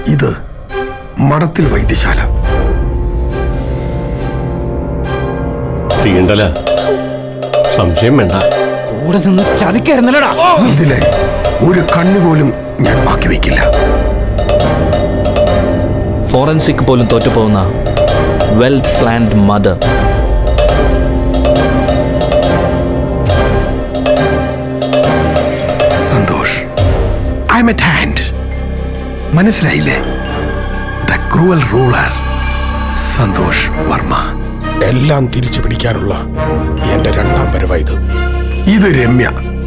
ഇത് മഠത്തിൽ വൈദ്യശാല. തീണ്ടല സംശയം വേണ്ട. കൂടെ നിന്ന് ചതിക്കായിരുന്നല്ലടാ. ഇതിലെ ഒരു കണ്ണു പോലും ഞാൻ ബാക്കി വയ്ക്കില്ല. ഫോറൻസിക് പോലും തോറ്റുപോകുന്ന well planned mother. Santhosh, I am at hand. മനസ്സിലായില്ലേ? The cruel ruler Santhosh Varma. എല്ലാം തിരിച്ചു പിടിക്കാനുള്ള എന്റെ രണ്ടാം വരവായത്. ഇത് രമ്യ.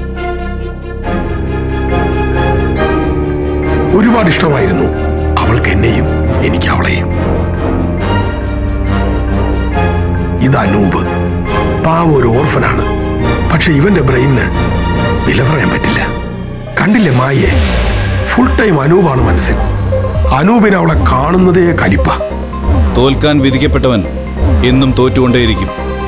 ഒരുപാട് ഇഷ്ടമായിരുന്നു അവൾക്ക് എന്നെയും, എനിക്ക് അവളെയും. ഇത് അനൂപ്. പാവ ഒരു ഓർഫനാണ്. പക്ഷെ ഇവന്റെ ബ്രെയിനിന് വില പറയാൻ പറ്റില്ല. കണ്ടില്ലേ മായയെ? ഫുൾ ടൈം അനൂപാണ് മനസ്സിൽ. അനൂപിനെ അവളെ കാണുന്നതേ കലിപ്പ. തോൽക്കാൻ വിധിക്കപ്പെട്ടവൻ എന്നും തോറ്റുകൊണ്ടേയിരിക്കും.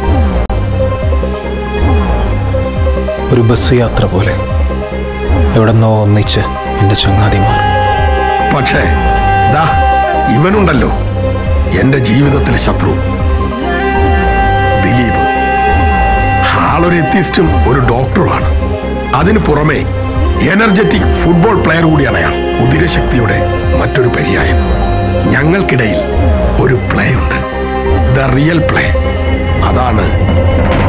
ഒരു ബസ് യാത്ര പോലെ എവിടെന്നോ ഒന്നിച്ച് എന്റെ ചങ്ങാതിമാർ. പക്ഷേ ദാ ഇവനുണ്ടല്ലോ എന്റെ ജീവിതത്തിലെ ശത്രു, ദിലീപ്. ആളൊരു എത്തിസ്റ്റും ഒരു ഡോക്ടറുമാണ്. അതിനു പുറമെ എനർജറ്റിക് ഫുട്ബോൾ പ്ലെയർ കൂടിയാണ് അയാൾ. ഉദിരശക്തിയുടെ മറ്റൊരു പര്യായം. ഞങ്ങൾക്കിടയിൽ ഒരു പ്ലേ ഉണ്ട്, ദ റിയൽ പ്ലേ. അതാണ്